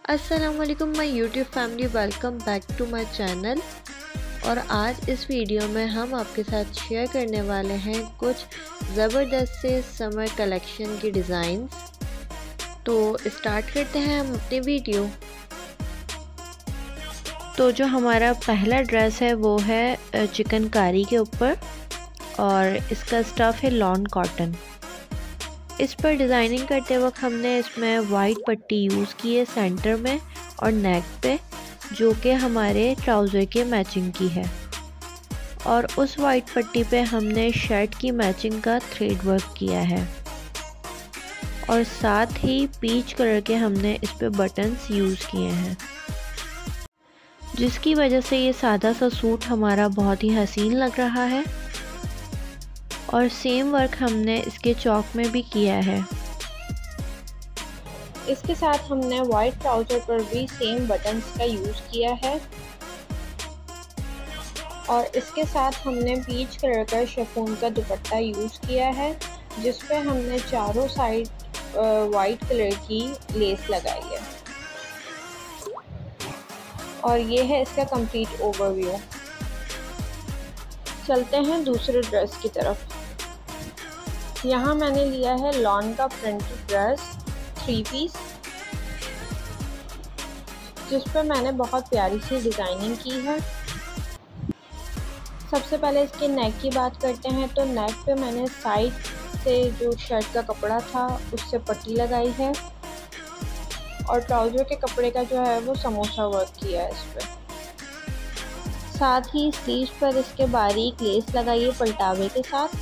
अस्सलाम वालेकुम my YouTube family, welcome back to my channel. और आज इस वीडियो में हम आपके साथ शेयर करने वाले हैं कुछ ज़बरदस्त से समर कलेक्शन की डिज़ाइंस। तो स्टार्ट करते हैं हम अपनी वीडियो। तो जो हमारा पहला ड्रेस है वो है चिकनकारी के ऊपर और इसका स्टफ़ है लॉन कॉटन। इस पर डिज़ाइनिंग करते वक्त हमने इसमें वाइट पट्टी यूज़ की है सेंटर में और नेक पे, जो कि हमारे ट्राउज़र के मैचिंग की है। और उस वाइट पट्टी पे हमने शर्ट की मैचिंग का थ्रेड वर्क किया है और साथ ही पीच कलर के हमने इस पे बटन्स यूज़ किए हैं, जिसकी वजह से ये सादा सा सूट हमारा बहुत ही हसीन लग रहा है। और सेम वर्क हमने इसके चौक में भी किया है। इसके साथ हमने वाइट ट्राउज़र पर भी सेम बटन्स का यूज़ किया है और इसके साथ हमने पीच कलर का शिफॉन का दुपट्टा यूज़ किया है, जिस पे हमने चारों साइड वाइट कलर की लेस लगाई है। और ये है इसका कंप्लीट ओवरव्यू। चलते हैं दूसरे ड्रेस की तरफ। यहाँ मैंने लिया है लॉन का प्रिंटेड ड्रेस 3 पीस, जिस पर मैंने बहुत प्यारी सी डिज़ाइनिंग की है। सबसे पहले इसके नेक की बात करते हैं। तो नेक पे मैंने साइड से जो शर्ट का कपड़ा था उससे पट्टी लगाई है और ट्राउज़र के कपड़े का जो है वो समोसा वर्क किया है इस पर। साथ ही स्लीव्स पर इसके बारीक लेस लगाई है पलटावे के साथ।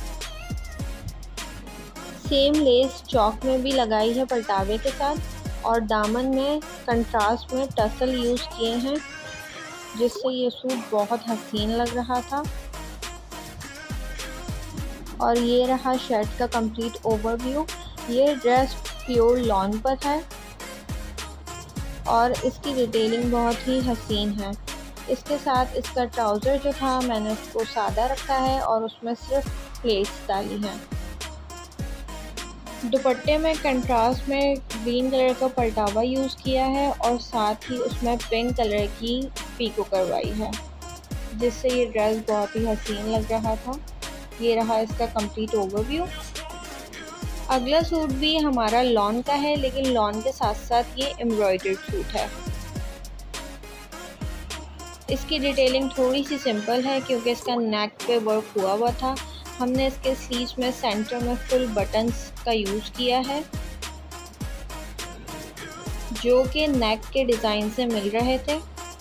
सेम लेस चौक में भी लगाई है पलटावे के साथ और दामन में कंट्रास्ट में टसल यूज़ किए हैं, जिससे ये सूट बहुत हसीन लग रहा था। और ये रहा शर्ट का कंप्लीट ओवरव्यू। ये ड्रेस प्योर लॉन पर है और इसकी डिटेलिंग बहुत ही हसीन है। इसके साथ इसका ट्राउज़र जो था मैंने उसको सादा रखा है और उसमें सिर्फ प्लेट्स डाली हैं। दुपट्टे में कंट्रास्ट में ग्रीन कलर का पलटावा यूज़ किया है और साथ ही उसमें पिंक कलर की पीको करवाई है, जिससे ये ड्रेस बहुत ही हसीन लग रहा था। ये रहा इसका कंप्लीट ओवरव्यू। अगला सूट भी हमारा लॉन का है, लेकिन लॉन के साथ साथ ये एम्ब्रॉयडर्ड सूट है। इसकी डिटेलिंग थोड़ी सी सिंपल है क्योंकि इसका नेक पे वर्क हुआ था। हमने इसके स्लीव्स में सेंटर में फुल बटन्स का यूज़ किया है, जो कि नेक के डिज़ाइन से मिल रहे थे।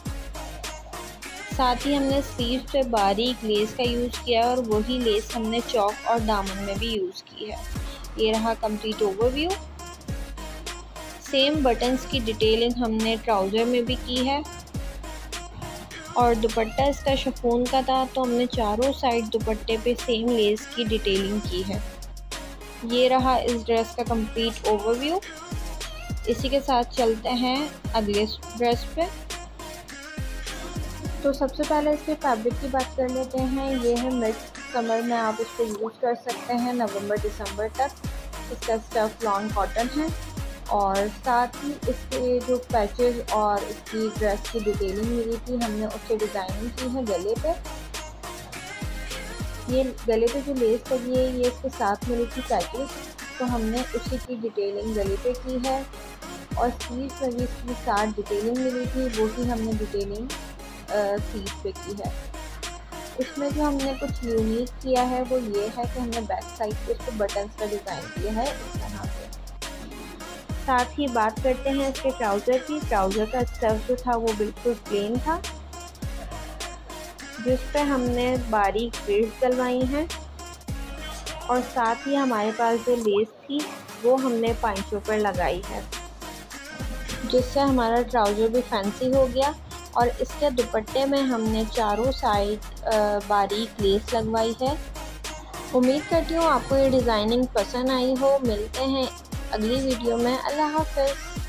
साथ ही हमने स्लीव्स पे बारीक लेस का यूज़ किया और वही लेस हमने चौक और दामन में भी यूज़ की है। ये रहा कंप्लीट ओवरव्यू। सेम बटन्स की डिटेलिंग हमने ट्राउज़र में भी की है और दुपट्टा इसका शिफॉन का था, तो हमने चारों साइड दुपट्टे पे सेम लेस की डिटेलिंग की है। ये रहा इस ड्रेस का कंप्लीट ओवरव्यू। इसी के साथ चलते हैं अगले ड्रेस पे। तो सबसे पहले इसके फैब्रिक की बात कर लेते हैं। ये है मिड समर में आप इसको यूज़ कर सकते हैं नवंबर दिसंबर तक। इसका स्टफ़ लॉन कॉटन है और साथ ही इसके जो पैचेस और इसकी ड्रेस की डिटेलिंग मिली थी हमने उससे डिज़ाइनिंग की है गले पे। ये गले पे जो लेस लगी है ये इसके साथ मिली थी पैचेस, तो हमने उसी की डिटेलिंग गले पे की है। और स्लीव्स में भी इसकी साथ डिटेलिंग मिली थी, वो ही हमने डिटेलिंग स्लीव पे की है। इसमें जो हमने कुछ यूनिक किया है वो ये है कि हमने बैक साइड पे इसको बटन्स का डिज़ाइन किया है इस तरह से। साथ ही बात करते हैं इसके ट्राउज़र की। ट्राउज़र का स्टफ़ जो था वो बिल्कुल प्लेन था, जिस पे हमने बारीक प्लेट्स डलवाई हैं और साथ ही हमारे पास जो लेस थी वो हमने पाइंचों पर लगाई है, जिससे हमारा ट्राउज़र भी फैंसी हो गया। और इसके दुपट्टे में हमने चारों साइड बारीक लेस लगवाई है। उम्मीद करती हूँ आपको ये डिज़ाइनिंग पसंद आई हो। मिलते हैं अगली वीडियो में। अल्लाह हाफ़िज़।